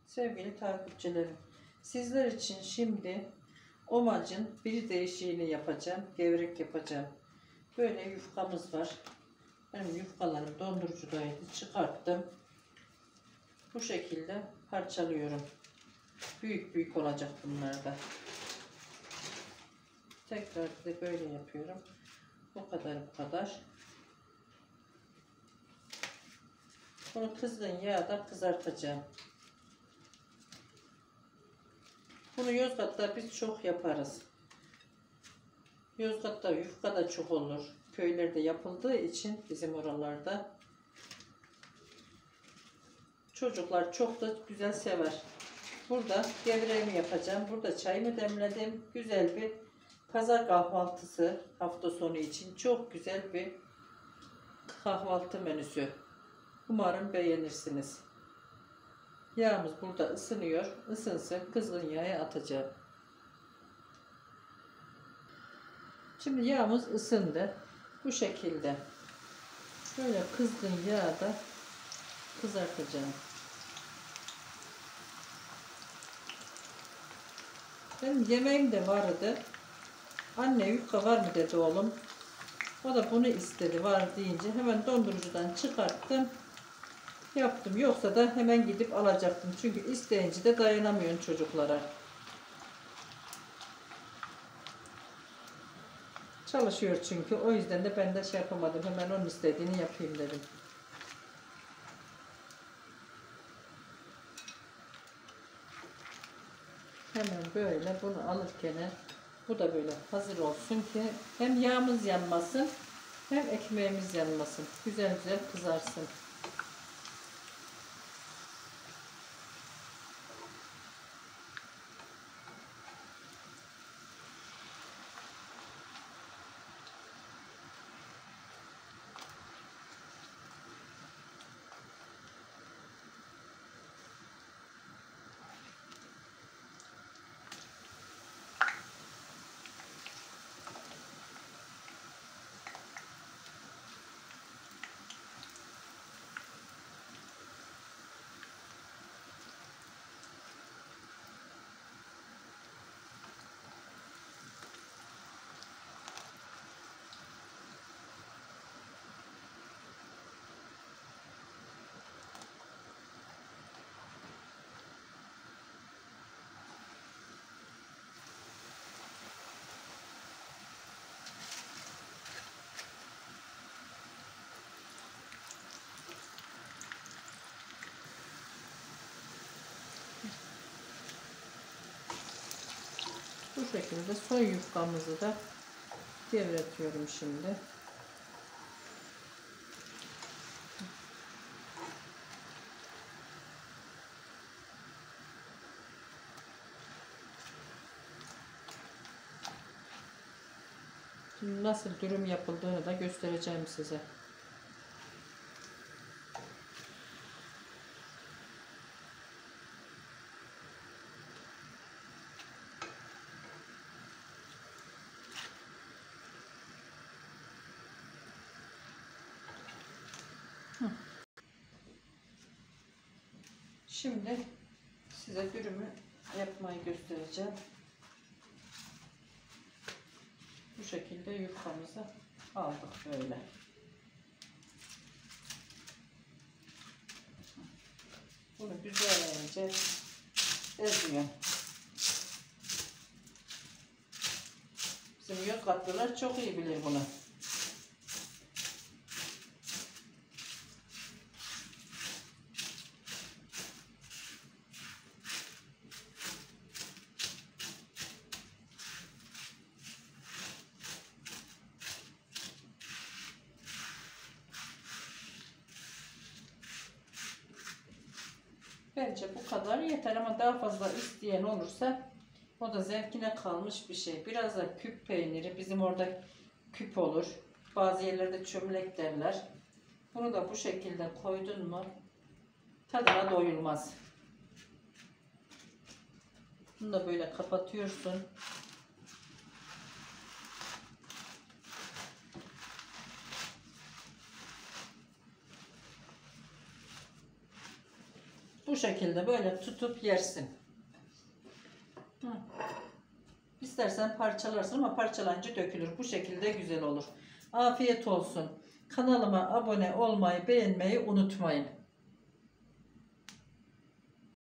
Sevgili takipçilerim, sizler için şimdi omacın bir değişiğini yapacağım. Gevrek yapacağım. Böyle yufkamız var. Benim yufkalarım dondurucudaydı. Çıkarttım. Bu şekilde parçalıyorum. Büyük büyük olacak bunlar da. Tekrar da böyle yapıyorum. Bu kadar. Bunu kızgın yağda kızartacağım. Bunu Yozgat'ta biz çok yaparız. Yozgat'ta yufka da çok olur. Köylerde yapıldığı için bizim oralarda çocuklar çok da güzel sever. Burada gevreğimi yapacağım. Burada çayımı demledim. Güzel bir pazar kahvaltısı hafta sonu için çok güzel bir kahvaltı menüsü. Umarım beğenirsiniz. Yağımız burada ısınıyor. Isınsın, kızgın yağa atacağım. Şimdi yağımız ısındı. Bu şekilde. Şöyle kızgın yağda kızartacağım. Benim yemeğim de vardı. Anne yufka var mı dedi oğlum. O da bunu istedi, var deyince hemen dondurucudan çıkarttım. Yaptım. Yoksa da hemen gidip alacaktım. Çünkü isteyince de dayanamıyorsun çocuklara. Çalışıyor çünkü. O yüzden de ben de şey yapamadım. Hemen onun istediğini yapayım dedim. Hemen böyle bunu alırken bu da böyle hazır olsun ki hem yağımız yanmasın hem ekmeğimiz yanmasın. Güzel güzel kızarsın. Bu şekilde soy yufkamızı da gevretiyorum şimdi. Şimdi nasıl dürüm yapıldığını da göstereceğim size. Şimdi size dürümü yapmayı göstereceğim. Bu şekilde yufkamızı aldık böyle. Bunu güzelce eziyorum. Bizim Yozgatlılar çok iyi bilir bunu. Bence bu kadar yeter ama daha fazla isteyen olursa o da zevkine kalmış bir şey. Biraz da küp peyniri, bizim orada küp olur. Bazı yerlerde çömlek derler. Bunu da bu şekilde koydun mu tadına doyulmaz. Bunu da böyle kapatıyorsun. Bu şekilde böyle tutup yersin. Hı. İstersen parçalarsın ama parçalanınca dökülür. Bu şekilde güzel olur. Afiyet olsun. Kanalıma abone olmayı, beğenmeyi unutmayın.